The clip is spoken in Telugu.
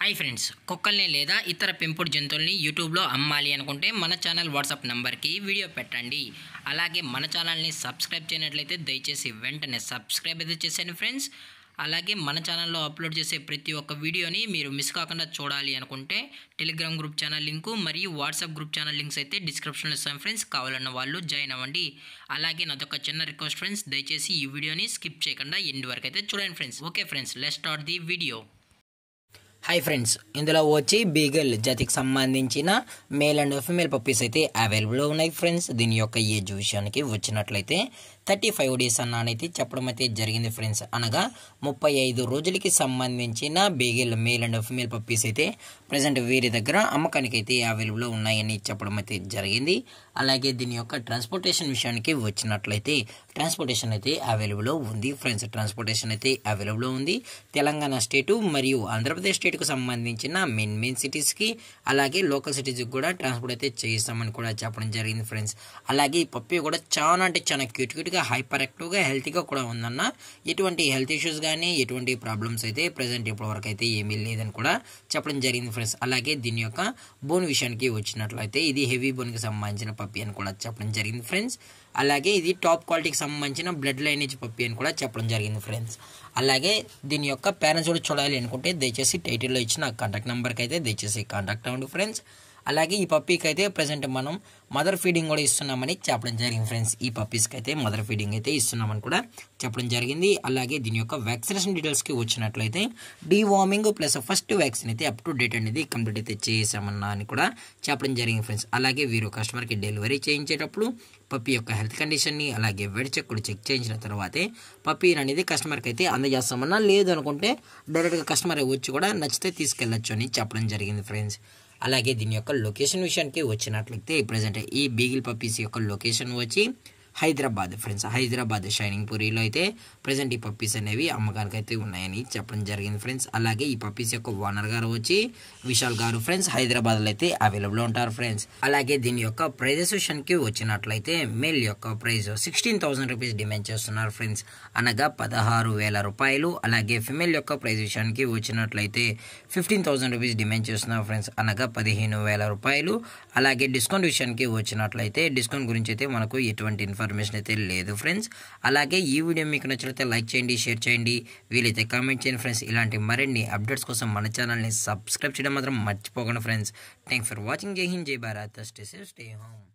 హాయ్ ఫ్రెండ్స్, కుక్కల్ని లేదా ఇతర పెంపుడు జంతువుల్ని యూట్యూబ్లో అమ్మాలి అనుకుంటే మన ఛానల్ వాట్సాప్ నెంబర్కి వీడియో పెట్టండి. అలాగే మన ఛానల్ని సబ్స్క్రైబ్ చేయనట్లయితే దయచేసి వెంటనే సబ్స్క్రైబ్ అయితే చేసేయండి ఫ్రెండ్స్. అలాగే మన ఛానల్లో అప్లోడ్ చేసే ప్రతి ఒక్క వీడియోని మీరు మిస్ కాకుండా చూడాలి అనుకుంటే టెలిగ్రామ్ గ్రూప్ ఛానల్ లింకు మరియు వాట్సాప్ గ్రూప్ ఛానల్ లింక్స్ అయితే డిస్క్రిప్షన్లో ఇస్తాను ఫ్రెండ్స్. కావాలన్న వాళ్ళు జాయిన్ అవ్వండి. అలాగే నాదొక చిన్న రిక్వెస్ట్ ఫ్రెండ్స్, దయచేసి ఈ వీడియోని స్కిప్ చేయకుండా ఎండ్ వరకు అయితే చూడండి friends. Okay friends, let's start the video. Hi friends, ఇందులో వచ్చి బీగల్ జాతికి సంబంధించిన మేల్ అండ్ ఫీమేల్ పప్పీస్ అయితే అవైలబుల్లో ఉన్నాయి ఫ్రెండ్స్. దీని యొక్క ఏజ్ విషయానికి వచ్చినట్లయితే 35 డేస్ అన్నానైతే చెప్పడం అయితే జరిగింది ఫ్రెండ్స్. అనగా 35 రోజులకి సంబంధించిన beagle male and female puppies అయితే ప్రజెంట్ వీరి దగ్గర అమ్మకానికి అయితే అవైలబుల్లో ఉన్నాయని చెప్పడం అయితే జరిగింది. అలాగే దీని యొక్క ట్రాన్స్పోర్టేషన్ విషయానికి వచ్చినట్లయితే ట్రాన్స్పోర్టేషన్ అయితే అవైలబుల్లో ఉంది ఫ్రెండ్స్. ట్రాన్స్పోర్టేషన్ అయితే అవైలబుల్లో ఉంది. తెలంగాణ స్టేటు మరియు ఆంధ్రప్రదేశ్ స్టేట్కు సంబంధించిన మెయిన్ సిటీస్కి అలాగే లోకల్ సిటీస్కి కూడా ట్రాన్స్పోర్ట్ అయితే చేయిస్తామని కూడా చెప్పడం జరిగింది ఫ్రెండ్స్. అలాగే ఈ పప్పీ కూడా చాలా అంటే చాలా క్యూట్గా హైపర్ యాక్టివ్గా హెల్తీగా కూడా ఉందన్న. ఎటువంటి హెల్త్ ఇష్యూస్ కానీ ఎటువంటి ప్రాబ్లమ్స్ అయితే ప్రజెంట్ ఇప్పటివరకు అయితే ఏమీ లేదని కూడా చెప్పడం జరిగింది ఫ్రెండ్స్. అలాగే దీని యొక్క బోన్ విషయానికి వచ్చినట్లయితే ఇది హెవీ బోన్కి సంబంధించిన పప్పీ అని కూడా చెప్పడం జరిగింది ఫ్రెండ్స్. అలాగే ఇది టాప్ క్వాలిటీకి సంబంధించిన బ్లడ్ లైనేజ్ పప్పీ అని కూడా చెప్పడం జరిగింది ఫ్రెండ్స్. అలాగే దీని యొక్క పేరెంట్స్ కూడా చూడాలి అనుకుంటే దయచేసి టైటిల్లో ఇచ్చిన కాంటాక్ట్ నెంబర్కి అయితే దయచేసి కాంటాక్ట్ అవ్వండి ఫ్రెండ్స్. అలాగే ఈ పప్పీకి అయితే ప్రజెంట్ మనం మదర్ ఫీడింగ్ కూడా ఇస్తున్నామని చెప్పడం జరిగింది ఫ్రెండ్స్. ఈ పప్పీస్కి అయితే మదర్ ఫీడింగ్ అయితే ఇస్తున్నామని కూడా చెప్పడం జరిగింది. అలాగే దీని యొక్క వ్యాక్సినేషన్ డీటెయిల్స్కి వచ్చినట్లయితే డీవార్మింగ్ ప్లస్ ఫస్ట్ వ్యాక్సిన్ అయితే అప్ టు డేట్ అనేది కంప్లీట్ అయితే చేసామన్నా అని కూడా చెప్పడం జరిగింది ఫ్రెండ్స్. అలాగే వీరు కస్టమర్కి డెలివరీ చేయించేటప్పుడు పప్పీ యొక్క హెల్త్ కండిషన్ని అలాగే వెడ్ చెక్ కూడా చెక్ చేయించిన తర్వాతే పప్పీని అనేది కస్టమర్కి అయితే అందజేస్తామన్నా. లేదు అనుకుంటే డైరెక్ట్గా కస్టమర్ వచ్చి కూడా నచ్చితే తీసుకెళ్ళచ్చు అని చెప్పడం జరిగింది ఫ్రెండ్స్. అలాగే దీని యొక్క లొకేషన్ విషయానికి వచ్చినట్లయితే ప్రజెంట్ ఈ బీగిల్ పప్పీస్ యొక్క లొకేషన్ వచ్చి హైదరాబాద్ ఫ్రెండ్స్. హైదరాబాద్ షైనింగ్ పూరిలో అయితే ప్రజెంట్ ఈ పప్పీస్ అనేవి అమ్మకానికి అయితే ఉన్నాయని చెప్పడం జరిగింది ఫ్రెండ్స్. అలాగే ఈ పప్పీస్ యొక్క ఓనర్ గారు వచ్చి విశాల్ గారు ఫ్రెండ్స్ హైదరాబాద్లో అయితే అవైలబుల్ ఉంటారు ఫ్రెండ్స్. అలాగే దీని యొక్క ప్రైజెస్ విషయానికి వచ్చినట్లయితే మేల్ యొక్క ప్రైస్ 16,000 రూపీస్ డిమాండ్ చేస్తున్నారు ఫ్రెండ్స్, అనగా 16,000 రూపాయలు. అలాగే ఫిమేల్ యొక్క ప్రైస్ విషయానికి వచ్చినట్లయితే 15,000 రూపీస్ డిమాండ్ చేస్తున్నారు ఫ్రెండ్స్, అనగా 15,000 రూపాయలు. అలాగే డిస్కౌంట్ విషయానికి వచ్చినట్లయితే డిస్కౌంట్ గురించి అయితే మనకు ఎటువంటి ఇన్ఫర్మేషన్ అయితే లేదు ఫ్రెండ్స్. అలాగే ఈ వీడియో మీకు నచ్చినట్లయితే లైక్ చేయండి, షేర్ చేయండి, వీలైతే కామెంట్ చేయండి ఫ్రెండ్స్. ఇలాంటి మరిన్ని అప్డేట్స్ కోసం మన ఛానల్ని సబ్స్క్రైబ్ చేయడం మాత్రం మర్చిపోకండి ఫ్రెండ్స్. Thanks for watching. జై హింద్, జై Bharat, stay safe, stay home.